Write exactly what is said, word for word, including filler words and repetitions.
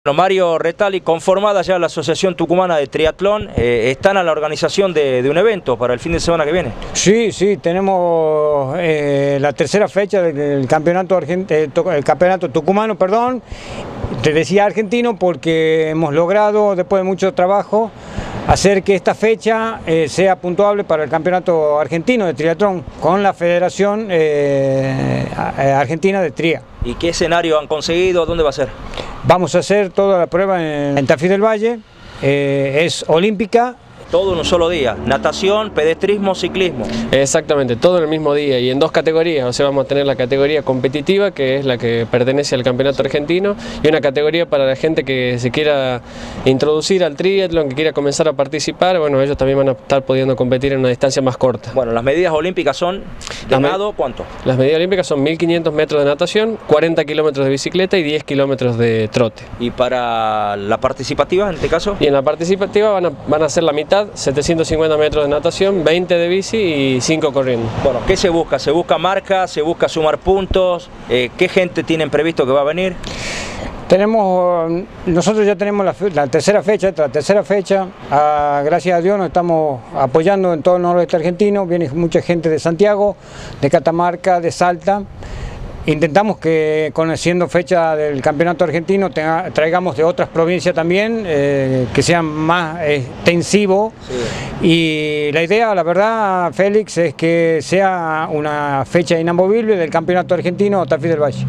Bueno, Mario Retali, conformada ya la Asociación Tucumana de Triatlón, eh, ¿están a la organización de, de un evento para el fin de semana que viene? Sí, sí, tenemos eh, la tercera fecha del campeonato, argent eh, el campeonato tucumano, perdón, te decía argentino porque hemos logrado, después de mucho trabajo, hacer que esta fecha eh, sea puntuable para el campeonato argentino de triatlón con la Federación eh, Argentina de Tria. ¿Y qué escenario han conseguido? ¿Dónde va a ser? Vamos a hacer toda la prueba en, en Tafí del Valle, eh, es olímpica. Todo en un solo día, natación, pedestrismo, ciclismo. Exactamente, todo en el mismo día y en dos categorías, o sea, vamos a tener la categoría competitiva, que es la que pertenece al campeonato argentino, y una categoría para la gente que se quiera introducir al triatlón, que quiera comenzar a participar. Bueno, ellos también van a estar pudiendo competir en una distancia más corta. Bueno, las medidas olímpicas son, de nado, ¿cuánto? Las medidas olímpicas son mil quinientos metros de natación, cuarenta kilómetros de bicicleta y diez kilómetros de trote. ¿Y para la participativa, en este caso? Y en la participativa van a, van a ser la mitad, setecientos cincuenta metros de natación, veinte de bici y cinco corriendo. Bueno, ¿qué se busca? ¿Se busca marca? ¿Se busca sumar puntos? Eh, ¿Qué gente tienen previsto que va a venir? Tenemos, nosotros ya tenemos la, la tercera fecha, la tercera fecha, ah, gracias a Dios nos estamos apoyando en todo el noroeste argentino, viene mucha gente de Santiago, de Catamarca, de Salta. Intentamos que, conociendo fecha del campeonato argentino, tenga, traigamos de otras provincias también, eh, que sean más extensivos. Sí. Y la idea, la verdad, Félix, es que sea una fecha inamovible del campeonato argentino Tafí del Valle.